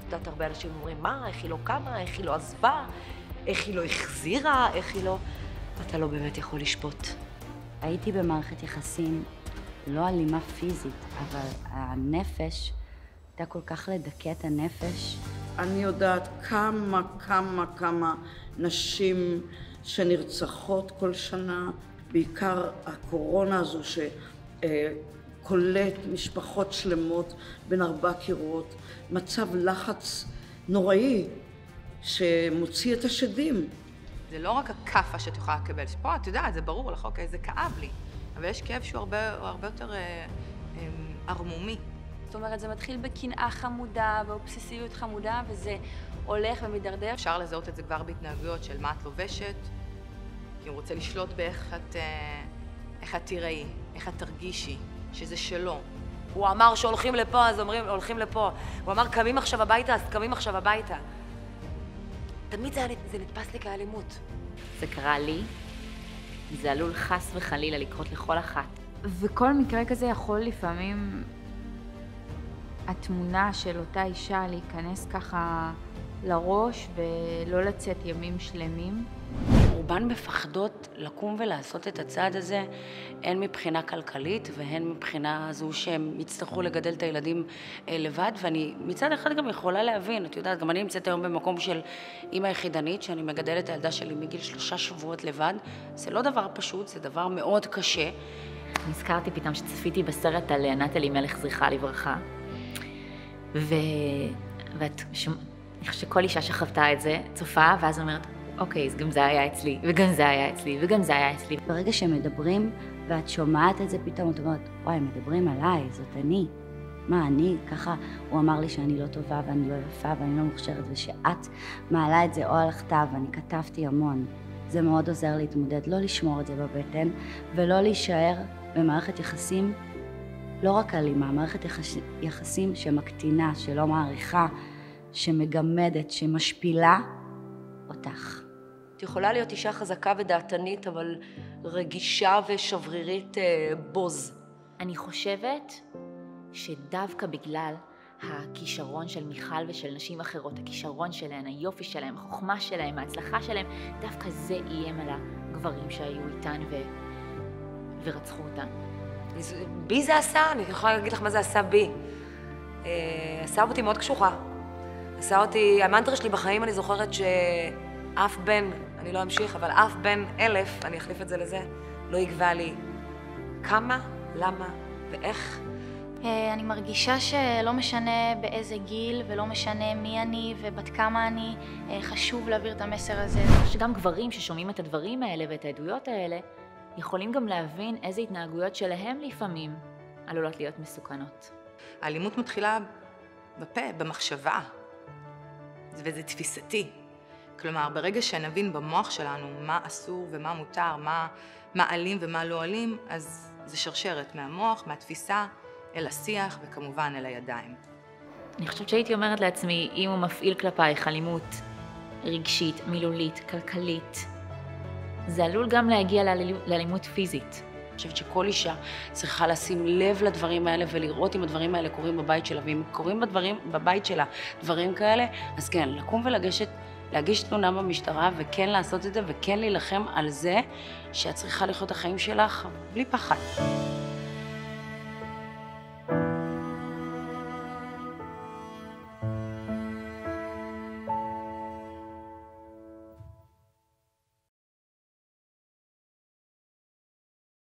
את יודעת, הרבה אנשים אומרים, מה, איך היא לא קמה, איך היא לא עזבה, איך היא לא החזירה, איך היא לא... אתה לא באמת יכול לשפוט. הייתי במערכת יחסים לא אלימה פיזית, אבל הנפש, הייתה כל כך לדכא את הנפש. אני יודעת כמה נשים שנרצחות כל שנה, בעיקר הקורונה הזו שקולט משפחות שלמות בין 4 קירות, מצב לחץ נוראי שמוציא את השדים. זה לא רק הכאפה שאת יכולה לקבל, פה את יודעת, זה ברור לך, אוקיי, זה כאב לי, אבל יש כאב שהוא הרבה יותר ערמומי. זאת אומרת, זה מתחיל בקנאה חמודה ואובססיביות חמודה, וזה הולך ומתדרדר. אפשר לזהות את זה כבר בהתנהגויות של מה את לובשת, כי הוא רוצה לשלוט באיך את תיראי, איך את תרגישי, שזה שלו. הוא אמר שהולכים לפה, אז אומרים, הולכים לפה. הוא אמר, קמים עכשיו הביתה, אז קמים עכשיו הביתה. תמיד זה נתפס לי כאלימות. זה קרה לי, זה עלול חס וחלילה לקרות לכל אחת. וכל מקרה כזה יכול לפעמים התמונה של אותה אישה להיכנס ככה לראש ולא לצאת ימים שלמים. רובן מפחדות לקום ולעשות את הצעד הזה, הן מבחינה כלכלית והן מבחינה זו שהם יצטרכו לגדל את הילדים לבד, ואני מצד אחד גם יכולה להבין, את יודעת, גם אני נמצאת היום במקום של אימא יחידנית, שאני מגדלת את הילדה שלי מגיל 3 שבועות לבד. זה לא דבר פשוט, זה דבר מאוד קשה. נזכרתי פתאום שצפיתי בסרט על נטלי מלך זכרה לברכה, אני חושבת שכל אישה שחוותה את זה צופה, ואז אומרת, אוקיי, אז גם זה היה אצלי, וגם זה היה אצלי, וגם זה היה אצלי. ברגע שמדברים, ואת שומעת את זה פתאום, את אומרת, וואי, מדברים עליי, זאת אני. מה, אני? ככה הוא אמר לי שאני לא טובה, ואני לא יפה, ואני לא מוכשרת, ושאת מעלה את זה או על הכתב, ואני כתבתי המון. זה מאוד עוזר להתמודד, לא לשמור את זה בבטן, ולא להישאר במערכת יחסים, לא רק אלימה, מערכת יחסים שמקטינה, שלא מעריכה, שמגמדת, שמשפילה אותך. את יכולה להיות אישה חזקה ודעתנית, אבל רגישה ושברירית בוז. אני חושבת שדווקא בגלל הכישרון של מיכל ושל נשים אחרות, הכישרון שלהן, היופי שלהן, החוכמה שלהן, ההצלחה שלהן, דווקא זה איים על הגברים שהיו איתן ורצחו אותן. בי זה עשה, אני יכולה להגיד לך מה זה עשה בי. עשה אותי מאוד קשוחה. עשה אותי, המנטרה שלי בחיים, אני זוכרת שאף בן, אני לא אמשיך, אבל אף בן 1000, אני אחליף את זה לזה, לא יגבה לי כמה, למה ואיך. אני מרגישה שלא משנה באיזה גיל ולא משנה מי אני ובת כמה אני, חשוב להעביר את המסר הזה. שגם גברים ששומעים את הדברים האלה ואת העדויות האלה, יכולים גם להבין איזה התנהגויות שלהם לפעמים עלולות להיות מסוכנות. האלימות מתחילה בפה, במחשבה, וזה תפיסתי. כלומר, ברגע שנבין במוח שלנו מה אסור ומה מותר, מה אלים ומה לא אלים, אז זה שרשרת מהמוח, מהתפיסה, אל השיח וכמובן אל הידיים. אני חושבת שהייתי אומרת לעצמי, אם הוא מפעיל כלפייך אלימות רגשית, מילולית, כלכלית, זה עלול גם להגיע לאלימות פיזית. אני חושבת שכל אישה צריכה לשים לב לדברים האלה ולראות אם הדברים האלה קורים בבית שלה, ואם קורים בבית שלה דברים כאלה, אז כן, לקום ולגשת, להגיש תלונה במשטרה וכן לעשות את זה וכן להילחם על זה שאת צריכה לחיות את החיים שלך בלי פחד.